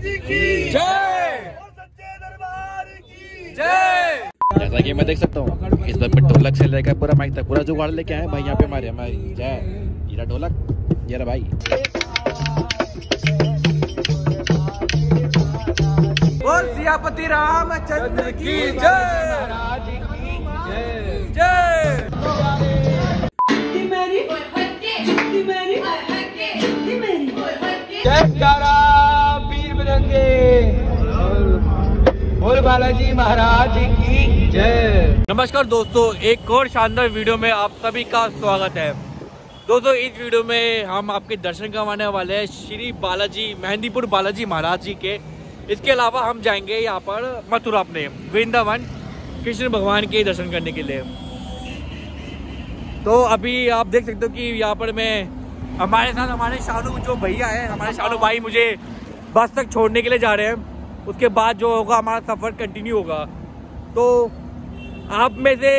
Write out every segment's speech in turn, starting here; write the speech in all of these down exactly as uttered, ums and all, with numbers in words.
महाराज की जय, सच्चे दरबार की जय। जैसा कि मैं देख सकता हूँ इस बार पे ढोलक से लेकर पूरा माइक तक पूरा जुगाड़ लेके आए भाई यहाँ पे हमारे हमारी जय। ये ढोलक ये भाई बोल सियापति रामचंद्र की जय, महाराज की जय जय। मेरी मेरी मेरी जयकारा वीर बजरंगे, बोल बालाजी महाराज की जय। नमस्कार दोस्तों, एक और शानदार वीडियो में आप सभी का स्वागत है। दोस्तों इस वीडियो में हम आपके दर्शन करवाने वाले हैं श्री बालाजी मेहंदीपुर बालाजी महाराज जी के। इसके अलावा हम जाएंगे यहाँ पर मथुरा अपने वृंदावन कृष्ण भगवान के दर्शन करने के लिए। तो अभी आप देख सकते हो कि यहाँ पर मैं हमारे साथ हमारे शानू जो भैया हैं, हमारे शानू भाई मुझे बस तक छोड़ने के लिए जा रहे हैं। उसके बाद जो होगा हमारा सफ़र कंटिन्यू होगा। तो आप में से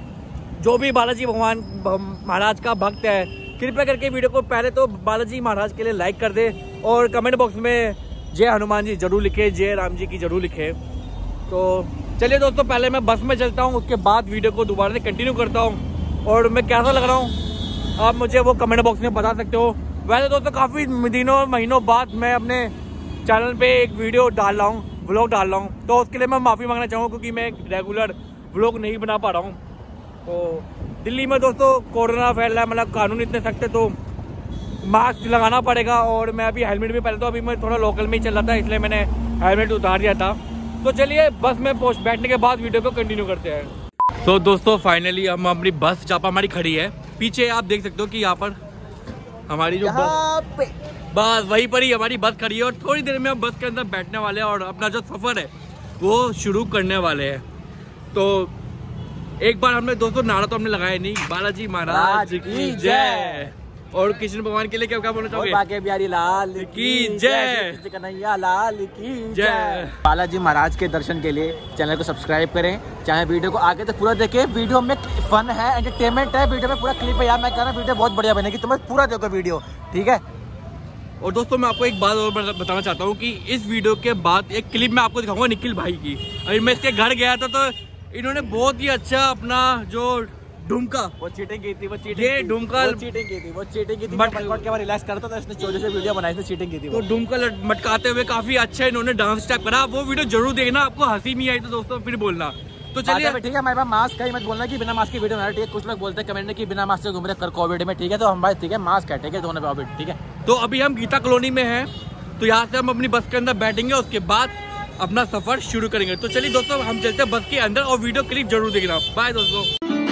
जो भी बालाजी भगवान महाराज का भक्त है कृपया करके वीडियो को पहले तो बालाजी महाराज के लिए लाइक कर दे और कमेंट बॉक्स में जय हनुमान जी जरूर लिखे, जय राम जी की जरूर लिखे। तो चलिए दोस्तों पहले मैं बस में चलता हूँ, उसके बाद वीडियो को दोबारा से कंटिन्यू करता हूँ और मैं कैसा लग रहा हूँ आप मुझे वो कमेंट बॉक्स में बता सकते हो। वैसे दोस्तों काफ़ी दिनों महीनों बाद मैं अपने चैनल पे एक वीडियो डाल रहा हूँ, व्लॉग डाल रहा हूँ, तो उसके लिए मैं माफ़ी मांगना चाहूँगा क्योंकि मैं रेगुलर व्लॉग नहीं बना पा रहा हूँ। तो दिल्ली में दोस्तों कोरोना फैल रहा है, मतलब कानून इतने सख्त है तो मास्क लगाना पड़ेगा। और मैं अभी हेलमेट भी पहले तो अभी मैं थोड़ा लोकल में ही चल रहा था इसलिए मैंने हेलमेट उतार दिया था। तो चलिए बस में पोस्ट बैठने के बाद वीडियो को कंटिन्यू करते हैं। तो दोस्तों फाइनली हम अपनी बस जहाँ पर हमारी खड़ी है, पीछे आप देख सकते हो कि यहाँ पर हमारी जो बस बस वहीं पर ही हमारी बस खड़ी है और थोड़ी देर में हम बस के अंदर बैठने वाले हैं और अपना जो सफ़र है वो शुरू करने वाले हैं। तो एक बार हमने दोस्तों नारा तो हमने लगाया नहीं, बालाजी महाराज की जय। और कृष्ण भगवान के लिए क्या क्या बोलना चाहोगे? बाके बिहारी लाल की जय, कन्हैया लाल की जय। बालाजी महाराज के दर्शन के लिए चैनल को सब्सक्राइब करें, चाहे वीडियो को आगे तक पूरा देखें। वीडियो में फन है, एंटरटेनमेंट है, वीडियो में पूरा क्लिप है यार। मैं कह रहा हूँ वीडियो बहुत बढ़िया बनेगी, तुम्हें पूरा देखो वीडियो, ठीक है। और दोस्तों मैं आपको एक बात और बताना चाहता हूँ कि इस वीडियो के बाद एक क्लिप मैं आपको दिखाऊंगा निखिल भाई की। अभी मैं इसके घर गया था तो इन्होंने बहुत ही अच्छा अपना जो ढुमका वो चीटिंग की थी, वो चीटिंग ये ढुमका चीटिंग की थी, वो चीटिंग की थी। बट के बाद रिलैक्स करता था, इसने चौदह से वीडियो बनाई थी, चीटिंग की थी। तो ढुमका मटकाते हुए काफी अच्छा इन्होंने डांस स्टेप करा, वो वीडियो जरूर देखना। आपको हंसी नहीं आई तो दोस्तों फिर बोलना। तो चलिए ठीक है, हमारे पास मास्क है, मत बोलना कि बिना मास्क की वीडियो बना। ठीक है, कुछ लोग बोलते हैं कमेंट में कि बिना मास्क से घूम रहे कर कोविड में, ठीक है। तो हम भाई ठीक है मास्क है, ठीक है, दोनों कोविड, ठीक है। तो अभी हम गीता कॉलोनी में हैं, तो यहाँ से हम अपनी बस के अंदर बैठेंगे, उसके बाद अपना सफर शुरू करेंगे। तो चलिए दोस्तों हम चलते हैं बस के अंदर और वीडियो क्लिप जरूर देखना। बाय दोस्तों।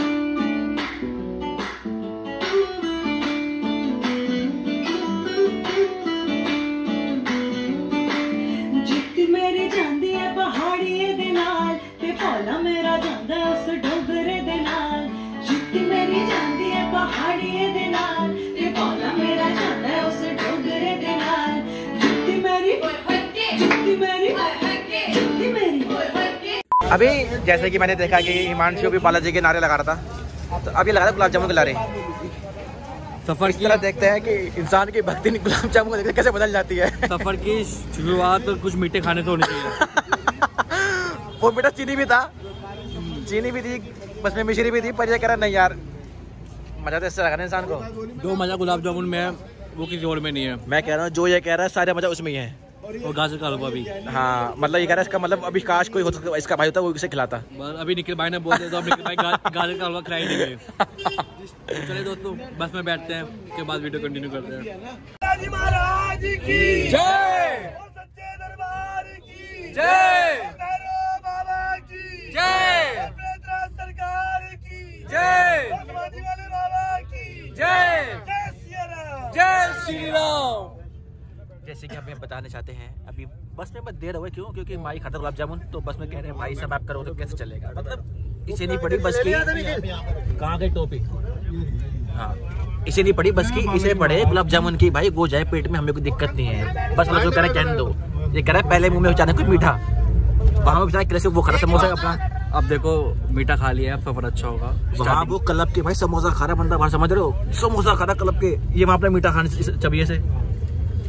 अभी जैसे कि मैंने देखा कि हिमांशु भी बालाजी के नारे लगा रहा था, तो अभी लगा रहा गुलाब जामुन के लारे। सफर की तरह देखते हैं कि इंसान की भक्ति गुलाब जामुन को देखकर कैसे बदल जाती है। सफर की शुरुआत कुछ मीठे खाने से होनी चाहिए। वो मीठा चीनी भी था, चीनी भी थी, बस में मिश्री भी थी, पर ये कह रहा नहीं यार मजा तो इससे लगा इंसान को। जो मजा गुलाब जामुन में है वो किसी और में नहीं है। मैं कह रहा हूँ जो ये कह रहा है सारे मजा उसमें ही है। और गाजर का हलवा भी। हाँ मतलब ये कह रहा है इसका मतलब अभी काश कोई हो सकता इसका भाई होता वो इसे खिलाता। अभी निखिल भाई ने बोल दिया तो अब निखिल भाई गा, गाजर का हलवा खिलाई देंगे। चलिए दोस्तों बस में बैठते हैं, उसके बाद वीडियो कंटिन्यू करते हैं। महाराज की जय, सच्चे दरबार की जय, बाबा की जय, सरकार की जय, वाले बाबा की जय, जय श्री राम। जैसे कि हमें बताना चाहते हैं अभी बस में मत देर हुए, क्यों? क्योंकि माई खाता गुलाब जामुन, तो बस में कह रहे हैं भाई साहब आप करो तो कैसे चलेगा। मतलब इसे नहीं पड़ी बस की, कहाँ गई टोपी? हाँ इसे नहीं पड़ी बस की, इसे पड़े गुलाब जामुन की। भाई वो जाए पेट में, हमें कोई दिक्कत नहीं है। बस मतलब कह रहे कहने दो, ये कह रहा है पहले मुंह में बेचाने कुछ मीठा, वहाँ बेचारा कैसे वो खा रहा समोसा अपना। अब देखो मीठा खा लिया, अब सफर अच्छा होगा। वहाँ वो क्लब के भाई समोसा खा रहा बंदा, बाहर समझ रहे हो, समोसा खा रहा क्लब के, ये वहाँ पे मीठा खाने चबिए से। तो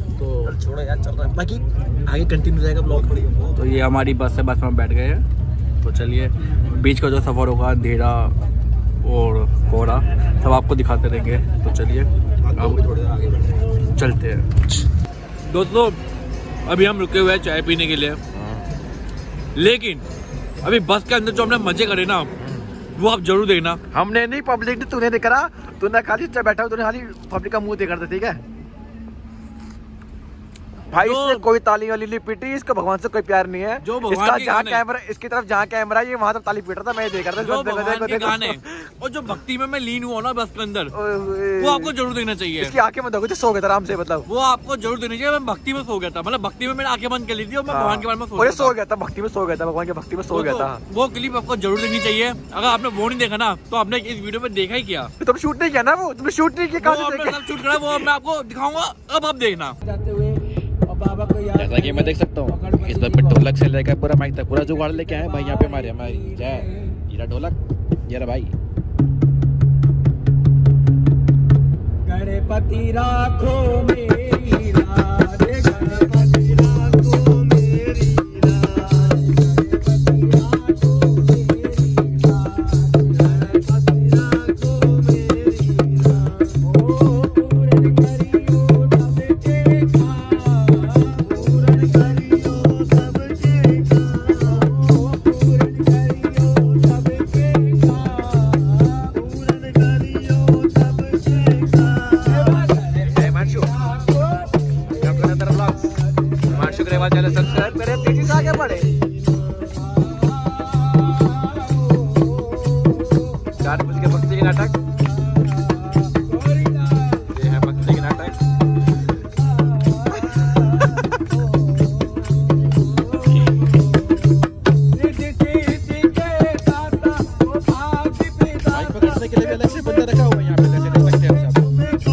चल छोड़ो यार, चल रहा है, बाकी आगे कंटिन्यू रहेगा ब्लॉग। तो ये हमारी बस है, बस में बैठ गए हैं। तो चलिए बीच का जो सफ़र होगा अंधेरा और कोहरा सब आपको दिखाते रहेंगे। तो चलिए अब चलते हैं। दोस्तों अभी हम रुके हुए हैं चाय पीने के लिए, लेकिन अभी बस के अंदर जो हमने मजे करे ना वो आप जरूर देखना। हमने नहीं, पब्लिक ने, तूने देख रहा, तूने खाली बैठा, तूने खाली पब्लिक का मुंह देखा था, ठीक है भाई। इसने कोई ताली वाली नहीं पीटी, इसको भगवान से कोई प्यार नहीं है। जो इसका जहाँ कैमरा, इसकी तरफ जहाँ कैमरा है, ये वहाँ तक ताली पीट रहा था, मैं देख रहा था। जो भगवान के गाने और जो भक्ति में मैं लीन हुआ ना बस के अंदर, वो आपको जरूर देखना चाहिए। इसकी आंखें बंद हो गई, सो गया था आराम से, मतलब वो आपको जरूर देखनी चाहिए। मैं भक्ति में सो गया था, मतलब भक्ति में मैंने आंखें बंद कर ली थी और मैं भगवान के बारे में सो गया था, भक्ति में सो गया था, भगवान की भक्ति में सो गया था। वो क्लिप आपको जरूर देखनी चाहिए। अगर आपने वो नहीं देखा ना तो आपने इस वीडियो में देखा ही क्या। तुम शूट नहीं किया ना, वो तुमने शूट नहीं किया, शूट करा, वो मैं आपको दिखाऊंगा, अब आप देखना। जैसा कि मैं देख सकता हूँ इस बार पे ढोलक से लेकर पूरा माइक तक पूरा जुगाड़ लेके आए भाई यहाँ पे हमारे हमारी जय। ये ढोलक, ये भाई गणपति राखो मेरी लाज, गणपति राखो मेरी लाज, गणपति राखो मेरी लाज, ओ पूरन करियो सबके काम, पूरन करियो सबके काम, ओ पूरन करियो सबके काम, पूरन करियो सबके काम। शुक्रिया चैनल सब्सक्राइब करें, तेजी से आगे बढ़े। चार बज के भक्ति के नाटक, ये है भक्ति के नाटक। माइक पकड़ने के लिए भी अलग से बंदा रखा हुआ है यहाँ पे, जैसे देख सकते हैं आप।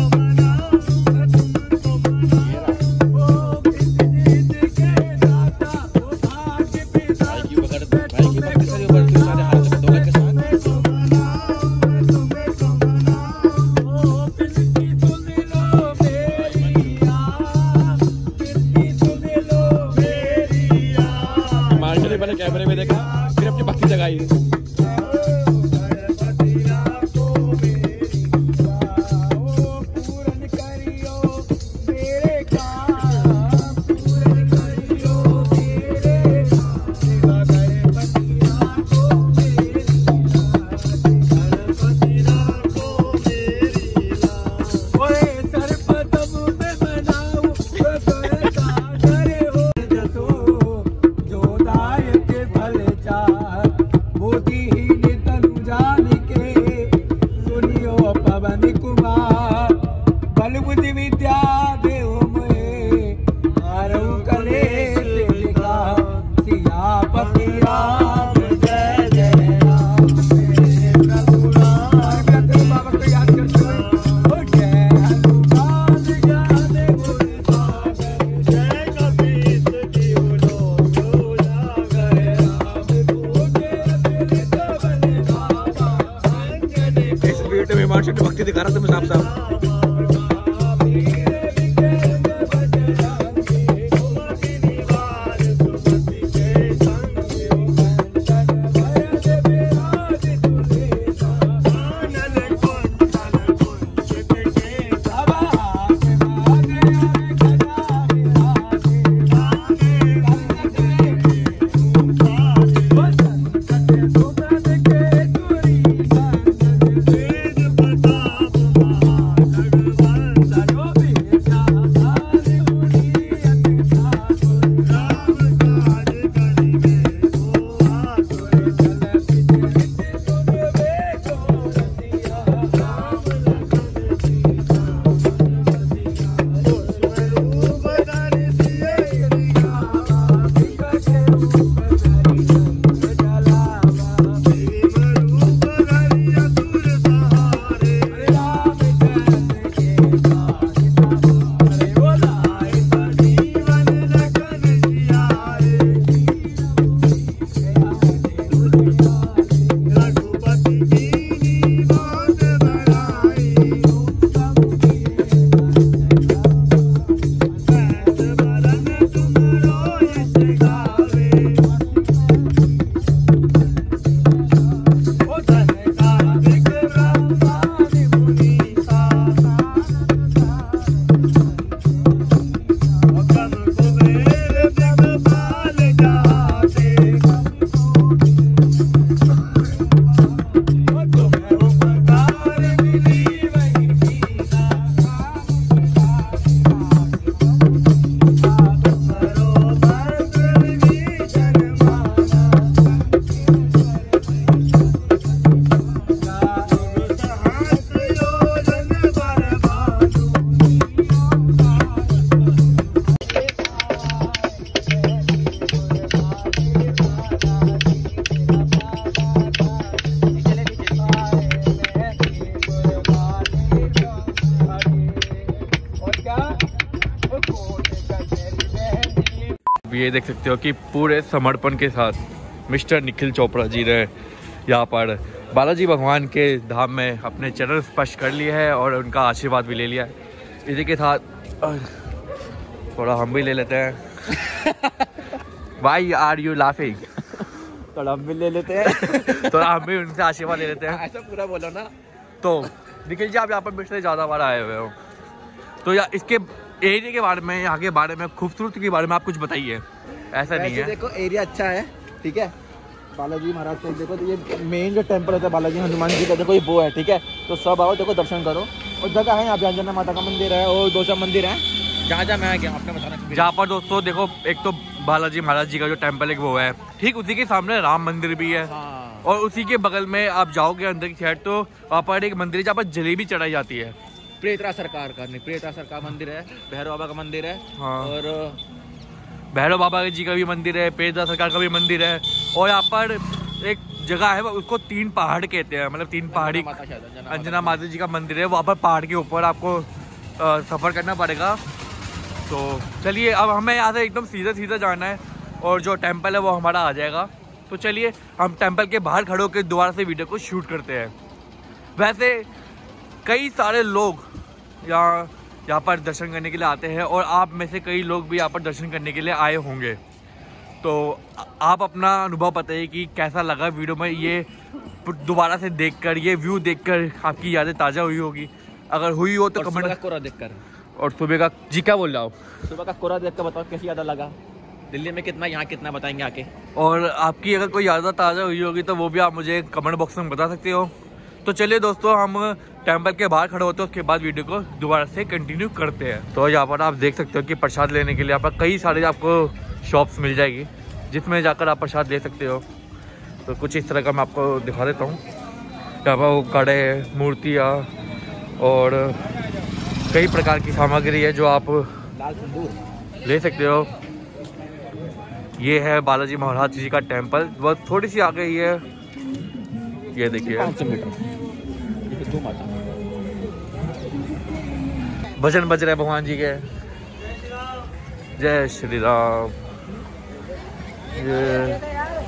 कैमरे में देखा, फिर अपनी भक्ति जगाई। भक्ति दिखा रहा था मैं साफ साफ। ये देख सकते हो कि पूरे समर्पण के साथ मिस्टर निखिल चोपड़ा जी ने यहाँ पर बालाजी भगवान के धाम में अपने चरण स्पर्श कर लिए है और उनका आशीर्वाद भी ले लिया है। इसी के साथ थोड़ा हम भी ले लेते हैं। Why are you laughing? थोड़ा हम भी ले लेते हैं। थोड़ा हम भी उनसे आशीर्वाद ले लेते हैं। ऐसा पूरा बोलो ना। तो निखिल जी, आप यहाँ पर पिछले ज़्यादा बार आए हुए हो, तो या इसके एरिया के बारे में, यहाँ के बारे में, खूबसूरती के बारे में आप कुछ बताइए। ऐसा नहीं है, देखो एरिया अच्छा है, ठीक है। बालाजी महाराज को देखो, तो ये मेन जो टेंपल होता है बालाजी हनुमान जी का, देखो ये वो है, ठीक है। तो सब आओ, देखो दर्शन करो। और जगह है यहाँ पे, अंजना माता का मंदिर है और दो चार मंदिर है जहाँ जहाँ मैं गया आपने बताना। जहाँ पर दोस्तों देखो, एक तो बालाजी महाराज जी का जो टेम्पल एक वो है, ठीक उसी के सामने राम मंदिर भी है। हाँ। और उसी के बगल में आप जाओगे अंदर की साइड, तो वहाँ पर एक मंदिर है जहाँ पर जलेबी चढ़ाई जाती है। प्रेतरा सरकार का नहीं, प्रेतरा सरकार मंदिर है, भैरव बाबा का मंदिर है। हाँ। और भैरव बाबा जी का भी मंदिर है, प्रेतरा सरकार का भी मंदिर है। और यहाँ पर एक जगह है, उसको तीन पहाड़ कहते हैं, मतलब तीन पहाड़ी, अंजना माता जी का मंदिर है। वहाँ पर पहाड़ के ऊपर आपको सफ़र करना पड़ेगा। तो चलिए, अब हमें यहाँ से एकदम सीधा सीधा जाना है और जो टेंपल है वो हमारा आ जाएगा। तो चलिए हम टेंपल के बाहर खड़े होकर दोबारा से वीडियो को शूट करते हैं। वैसे कई सारे लोग यहाँ यहाँ पर दर्शन करने के लिए आते हैं और आप में से कई लोग भी यहाँ पर दर्शन करने के लिए आए होंगे। तो आप अपना अनुभव बताइए कि कैसा लगा वीडियो में ये दोबारा से देखकर, ये व्यू देखकर आपकी यादें ताज़ा हुई होगी। अगर हुई हो तो कमेंट। कोहरा देखकर, और सुबह का जी क्या बोल रहा हूँ, सुबह का कोहरा देखकर बताओ कैसी याद लगा, दिल्ली में कितना, यहाँ कितना, बताएंगे आके। और आपकी अगर कोई यादें ताज़ा हुई होगी तो वो भी आप मुझे कमेंट बॉक्स में बता सकते हो। तो चलिए दोस्तों, हम टेंपल के बाहर खड़े होते हैं, उसके बाद वीडियो को दोबारा से कंटिन्यू करते हैं। तो यहाँ पर आप देख सकते हो कि प्रसाद लेने के लिए यहाँ पर कई सारे आपको शॉप्स मिल जाएगी, जिसमें जाकर आप प्रसाद ले सकते हो। तो कुछ इस तरह का मैं आपको दिखा देता हूँ। यहाँ पर वो कड़े, मूर्तियाँ और कई प्रकार की सामग्री है जो आप लाल सिंदूर ले सकते हो। ये है बालाजी महाराज जी का टेंपल, बस थोड़ी सी आगे ही है। ये देखिए भजन बज रहे भगवान जी के, जय श्री राम। ये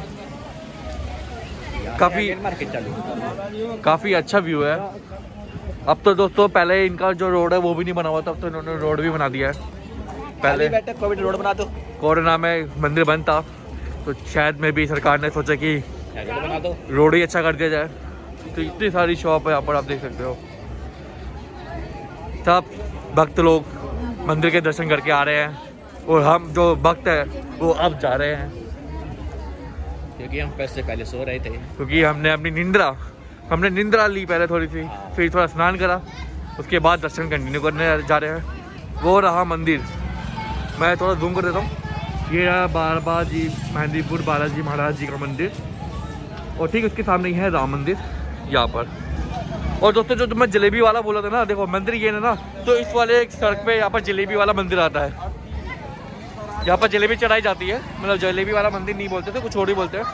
काफी काफी अच्छा व्यू है। अब तो दोस्तों, पहले इनका जो रोड है वो भी नहीं बना हुआ था, अब तो इन्होंने रोड भी बना दिया है। पहले बैठे कोविड रोड बना दो, कोरोना में मंदिर बंद था, तो शायद में भी सरकार ने सोचा कि बना दो, रोड ही अच्छा कर दिया जाए। तो इतनी सारी शॉप है यहाँ पर, आप देख सकते हो। सब भक्त लोग मंदिर के दर्शन करके आ रहे हैं और हम जो भक्त है वो अब जा रहे हैं, क्योंकि हम पैसे पहले सो रहे थे, क्योंकि हमने अपनी निंद्रा हमने निंद्रा ली पहले थोड़ी सी, फिर थोड़ा स्नान करा, उसके बाद दर्शन कंटिन्यू करने जा रहे हैं। वो रहा मंदिर, मैं थोड़ा जूम कर देता हूँ। ये रहा बाबा जी मेहंदीपुर बालाजी महाराज जी का मंदिर, और ठीक उसके सामने ही है राम मंदिर यहाँ पर। और दोस्तों, जो मैं जलेबी वाला बोला था ना, देखो मंदिर ये है ना, तो इस वाले एक सड़क पे यहाँ पर जलेबी वाला मंदिर आता है। यहाँ पर जलेबी चढ़ाई जाती है, मतलब जलेबी वाला मंदिर नहीं बोलते थे, कुछ और ही बोलते हैं।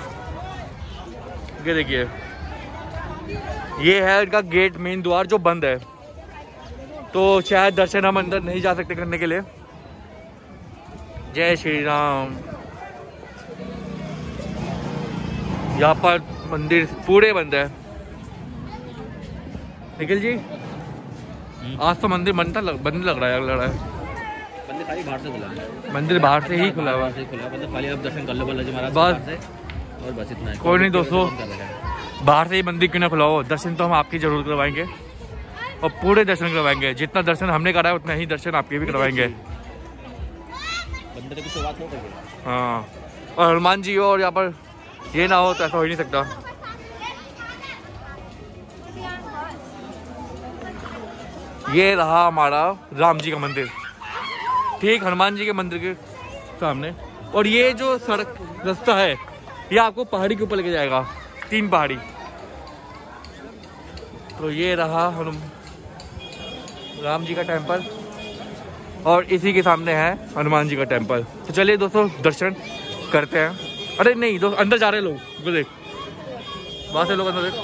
ये देखिए, ये है इनका गेट, मेन द्वार जो बंद है, तो शायद दर्शन हम अंदर नहीं जा सकते करने के लिए। जय श्री राम। यहाँ पर मंदिर पूरे बंद है। निखिल जी, आज तो मंदिर बंद था, बंद लग रहा है, लग रहा है। मंदिर खाली बाहर से खुला है, मंदिर बाहर से ही खुला हुआ है, खुला मतलब खाली आप दर्शन कर लो बालाजी महाराज बस, से, और बस इतना है। कोई नहीं दोस्तों, बाहर से ही मंदिर क्यों ना खुला हो, दर्शन तो हम आपकी जरूर करवाएंगे और पूरे दर्शन करवाएंगे। जितना दर्शन हमने करा है उतना ही दर्शन आपके भी करवाएंगे। बंदर की शुरुआत हो गई। हाँ, और हनुमान जी हो और यहाँ पर ये ना हो तो ऐसा हो ही नहीं सकता। ये रहा हमारा राम जी का मंदिर, ठीक हनुमान जी के मंदिर के सामने। और ये जो सड़क रास्ता है, ये आपको पहाड़ी के ऊपर लेके जाएगा, तीन पहाड़ी। तो ये रहा हनुम राम जी का टेम्पल, और इसी के सामने है हनुमान जी का टेम्पल। तो चलिए दोस्तों, दर्शन करते हैं। अरे नहीं दोस्त, अंदर जा रहे हैं लोग, वो देख वहाँ से लोग अंदर देख।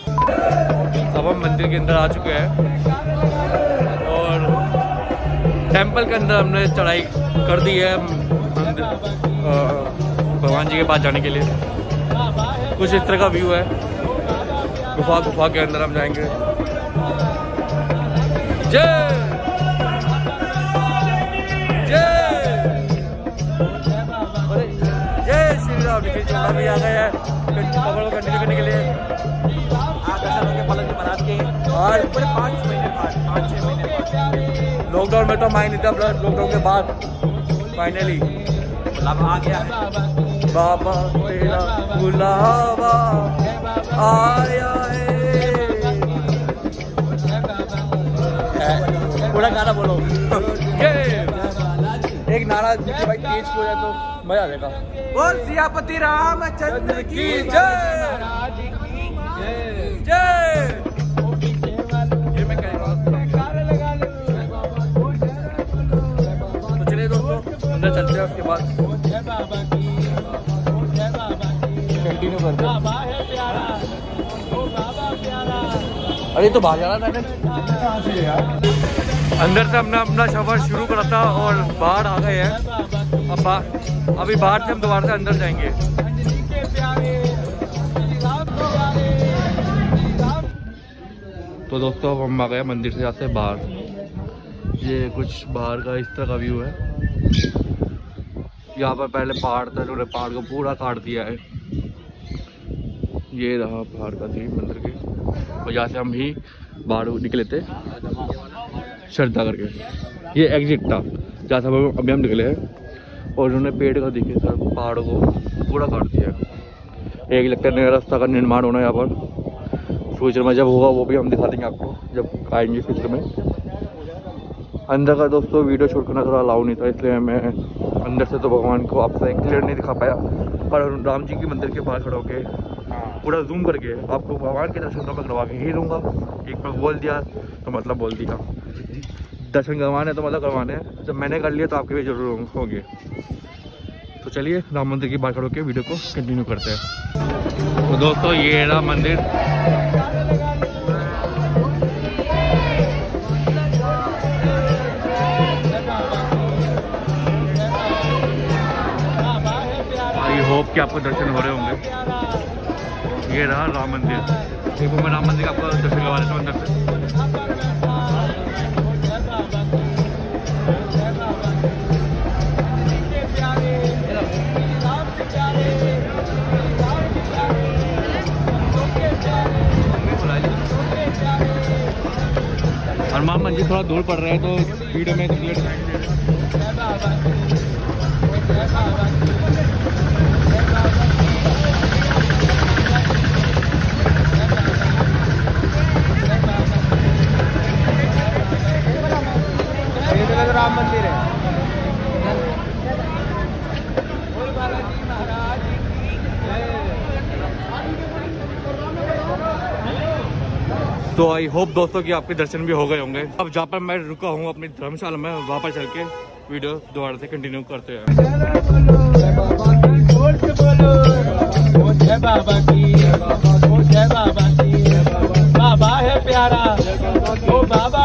अब हम मंदिर के अंदर आ चुके हैं और टेंपल के अंदर हमने चढ़ाई कर दी है भगवान जी के पास जाने के लिए। कुछ इस तरह का व्यू है, गुफा गुफा के अंदर हम जाएंगे। जय जय श्री राम। निखिल चोला भी आ गए हैं खबर को कंटिन्यू करने के लिए। बालाजी महाराज के और पूरे पाँच महीने बाद पाँच छः महीने बाद लॉकडाउन में तो माई नहीं था, प्लस लॉकडाउन के बाद फाइनली मतलब आ गया है। बाबा तेरा बुलावा आया है। पूरा गाना बोलो। एक नारा भाई तेज हो जाए तो मजा आ जाएगा। बोल सियापति रामचंद्र की जय जय। ये मैं कह रहा हूँ। तो चलिए दोस्तों अंदर चलते हैं, उसके बाद कंटिन्यू करते हैं। अरे तो बाहर जा रहा था अंदर से हमने अपना सफर शुरू करा था और बाहर आ गए हैं। अब अभी बाहर से हम दोबारा से अंदर जाएंगे। तो दोस्तों अब हम आ गए मंदिर से जाते हैं बाहर। ये कुछ बाहर का इस तरह का व्यू है। यहाँ पर पहले पहाड़ था, उन्होंने पहाड़ को पूरा काट दिया है। ये रहा पहाड़ का सीन मंदिर के, और यहाँ से हम भी बाहर निकले थे श्रद्धा करके। ये एग्जिट था जहाँ से अभी हम निकले हैं, और उन्होंने पेड़ का देखे सर पहाड़ों को पूरा काट दिया। एक लगता है नया रास्ता का निर्माण होना है यहाँ पर। फ्यूचर में जब होगा वो भी हम दिखा देंगे आपको जब आएंगे फ्यूचर में। अंदर का दोस्तों वीडियो शूट करना थोड़ा अलाउ नहीं था, इसलिए मैं अंदर से तो भगवान को आपसे क्लियर नहीं दिखा पाया, पर राम जी के मंदिर के बाहर खड़ा होकर पूरा जूम करके आपको भगवान के दर्शन तो मैं करवा के ही दूँगा। एक बार बोल दिया तो मतलब बोल दिया, दर्शन करवाने तो मतलब करवाने हैं। जब मैंने कर लिया तो आपके भी जरूर होंगे। तो चलिए राम मंदिर की बाहर खड़ा होकर वीडियो को कंटिन्यू करते हैं। तो दोस्तों ये राम मंदिर आई होप कि आपको दर्शन हो रहे होंगे। ये रहा राम मंदिर। देखो मैं राम मंदिर का आपको दर्शन करवा देता हूँ अंदर से। हनुमान मंदिर थोड़ा दूर पड़ रहा है तो वीडियो में क्लियर दिखाई दे रहा है। राम मंदिर है। तो आई होप दोस्तों कि आपके दर्शन भी हो गए होंगे। अब जहाँ पर मैं रुका हूँ अपनी धर्मशाला में, वहाँ पर चल के वीडियो दोबारा से कंटिन्यू करते हैं। बाबा है प्यारा, ओ बाबा